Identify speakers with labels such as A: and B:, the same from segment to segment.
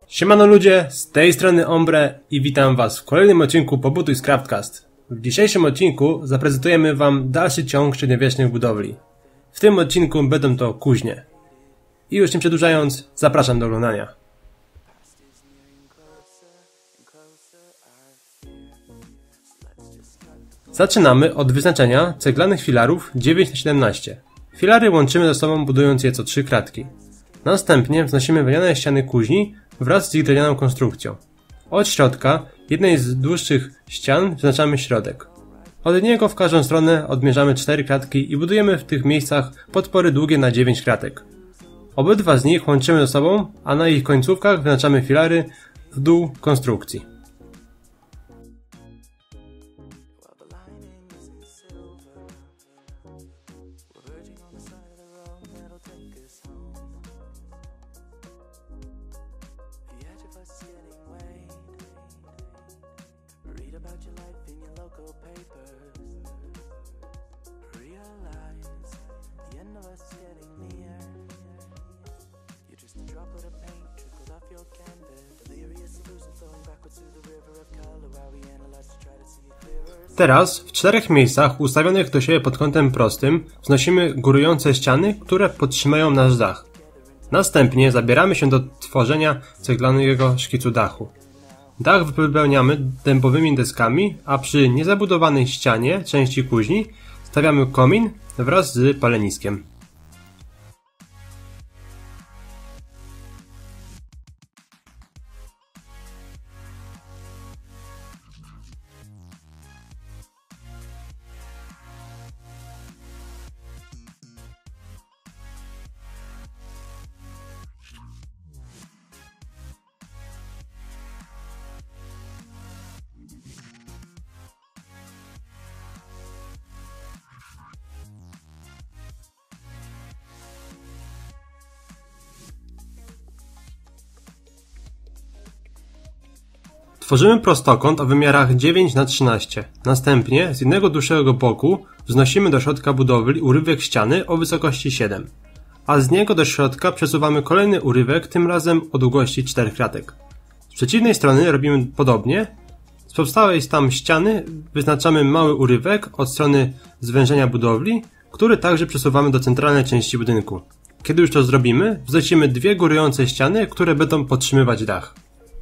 A: Siemano ludzie, z tej strony Ombre i witam was w kolejnym odcinku Pobuduj z Craftcast. W dzisiejszym odcinku zaprezentujemy wam dalszy ciąg średniowiecznych budowli. W tym odcinku będą to kuźnie. I już nie przedłużając, zapraszam do oglądania. Zaczynamy od wyznaczenia ceglanych filarów 9×17. Filary łączymy ze sobą, budując je co 3 kratki. Następnie wznosimy wełniane ściany kuźni wraz z ich drewnianą konstrukcją. Od środka jednej z dłuższych ścian wyznaczamy środek. Od niego w każdą stronę odmierzamy 4 kratki i budujemy w tych miejscach podpory długie na 9 kratek. Obydwa z nich łączymy ze sobą, a na ich końcówkach wyznaczamy filary w dół konstrukcji. Teraz w 4 miejscach ustawionych do siebie pod kątem prostym wznosimy górujące ściany, które podtrzymają nasz dach. Następnie zabieramy się do tworzenia ceglanego szkicu dachu. Dach wypełniamy dębowymi deskami, a przy niezabudowanej ścianie części kuźni stawiamy komin wraz z paleniskiem. Tworzymy prostokąt o wymiarach 9×13. Następnie z jednego dłuższego boku wznosimy do środka budowli urywek ściany o wysokości 7, a z niego do środka przesuwamy kolejny urywek, tym razem o długości 4 kratek. Z przeciwnej strony robimy podobnie. Z powstałej tam ściany wyznaczamy mały urywek od strony zwężenia budowli, który także przesuwamy do centralnej części budynku. Kiedy już to zrobimy, wznosimy 2 górujące ściany, które będą podtrzymywać dach.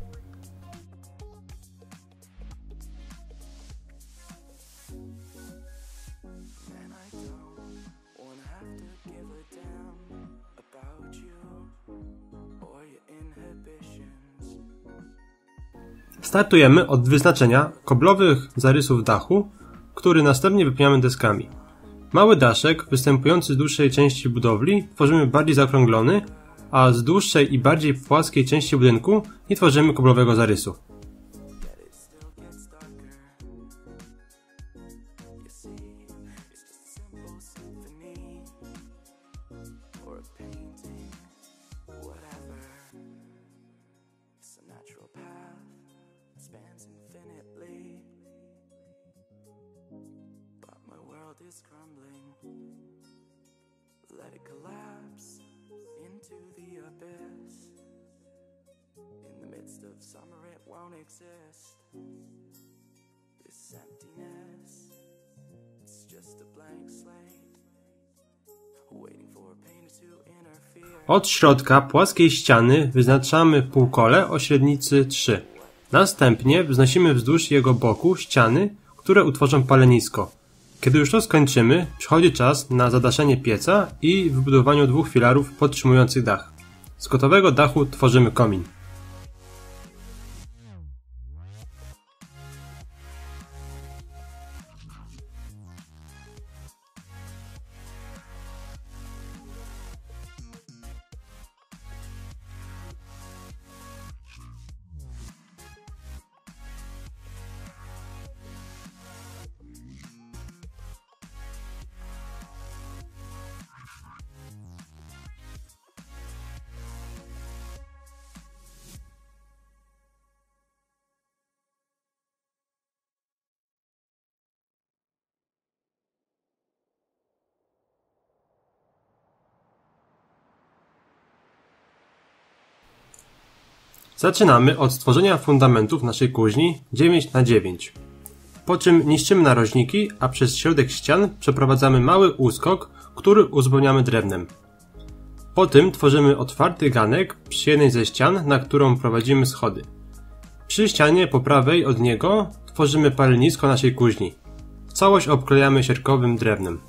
A: Startujemy od wyznaczenia koblowych zarysów dachu, który następnie wypełniamy deskami. Mały daszek występujący z dłuższej części budowli tworzymy bardziej zaokrąglony, a z dłuższej i bardziej płaskiej części budynku nie tworzymy koblowego zarysu.
B: Is crumbling. Let it collapse into the abyss. In the midst of summer it won't exist. This emptiness, it's just a blank slate, waiting for a painter to interfere.
A: Od środka płaskiej ściany wyznaczamy półkole o średnicy 3. Następnie wznosimy wzdłuż jego boku ściany, które utworzą palenisko. Kiedy już to skończymy, przychodzi czas na zadaszenie pieca i wybudowaniu 2 filarów podtrzymujących dach. Z gotowego dachu tworzymy komin. Zaczynamy od stworzenia fundamentów naszej kuźni 9×9. Po czym niszczymy narożniki, a przez środek ścian przeprowadzamy mały uskok, który uzupełniamy drewnem. Po tym tworzymy otwarty ganek przy jednej ze ścian, na którą prowadzimy schody. Przy ścianie po prawej od niego tworzymy palenisko naszej kuźni. Całość obklejamy siarkowym drewnem.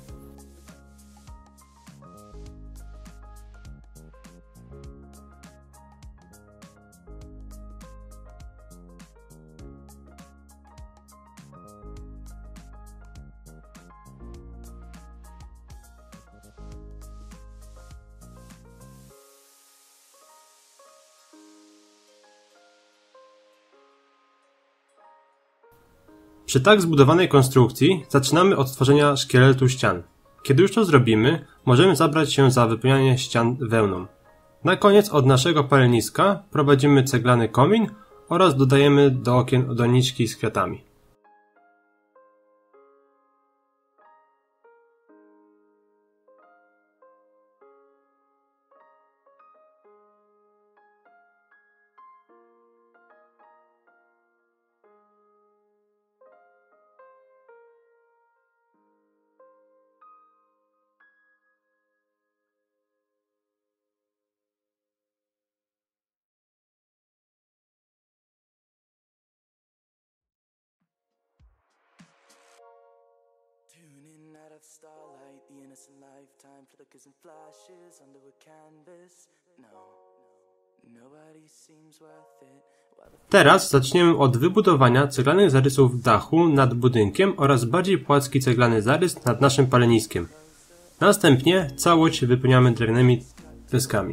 A: Przy tak zbudowanej konstrukcji zaczynamy od tworzenia szkieletu ścian. Kiedy już to zrobimy, możemy zabrać się za wypełnianie ścian wełną. Na koniec od naszego paleniska prowadzimy ceglany komin oraz dodajemy do okien doniczki z kwiatami.
B: Tuning out of starlight, the innocent lifetime flickers and flashes under a canvas. Nobody seems worth it.
A: Teraz zaczniemy od wybudowania ceglanych zarysów dachu nad budynkiem oraz bardziej płaski ceglany zarys nad naszym paleniskiem. Następnie całość wypełniamy drewnianymi deskami.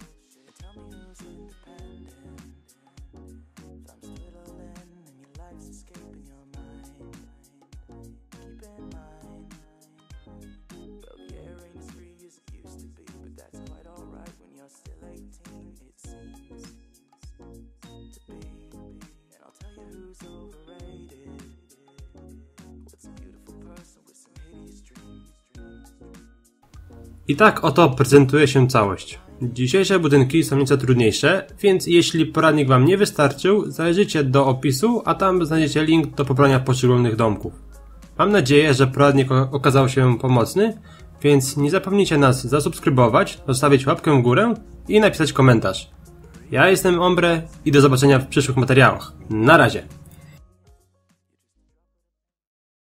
A: I tak oto prezentuje się całość. Dzisiejsze budynki są nieco trudniejsze, więc jeśli poradnik Wam nie wystarczył, zajrzyjcie do opisu, a tam znajdziecie link do pobrania poszczególnych domków. Mam nadzieję, że poradnik okazał się pomocny, więc nie zapomnijcie nas zasubskrybować, zostawić łapkę w górę i napisać komentarz. Ja jestem Ombre i do zobaczenia w przyszłych materiałach. Na razie!